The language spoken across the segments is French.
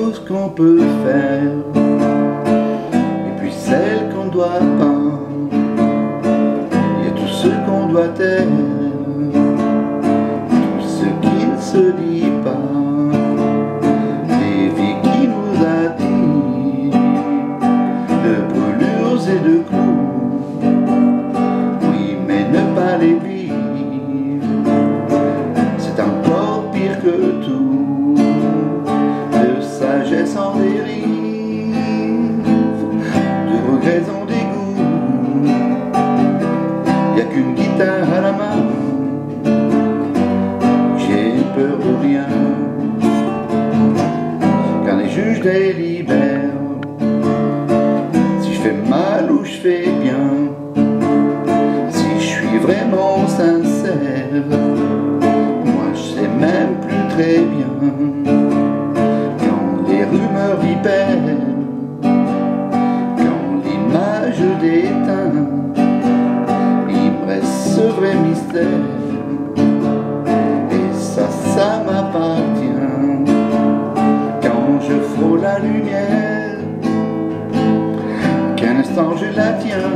choses qu'on peut faire, et puis celles qu'on ne doit pas. Il y a tout ce qu'on doit taire, tout ce qui ne se dit pas, des vies qui nous attirent, de brûlures et de clous. Oui, mais ne pas les vivre, c'est encore pire que tout. De sagesse en dérive, de regrets en dégoût. Y'a qu'une guitare à la main, j'ai peur de rien. Quand les juges délibèrent, si je fais mal ou je fais bien, si je suis vraiment sincère, moi je sais même plus très bien. Quand les rumeurs vipèrent, quand l'image déteint, il me reste ce vrai mystère, et ça m'appartient. Quand je frôle la lumière, qu'un instant je la tiens,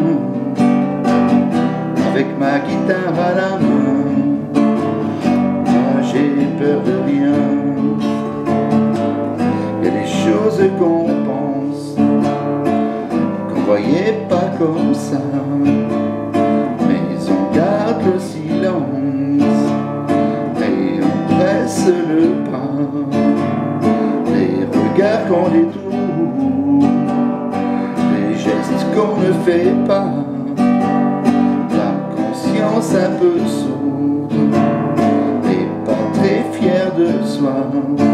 avec ma guitare à la main, moi j'ai peur de rien. Il y a des choses qu'on pense, qu'on voyait pas comme ça, mais on garde le silence et on presse le pas. Les regards qu'on détourne, les gestes qu'on ne fait pas, la conscience un peu sourde et pas très fière de soi.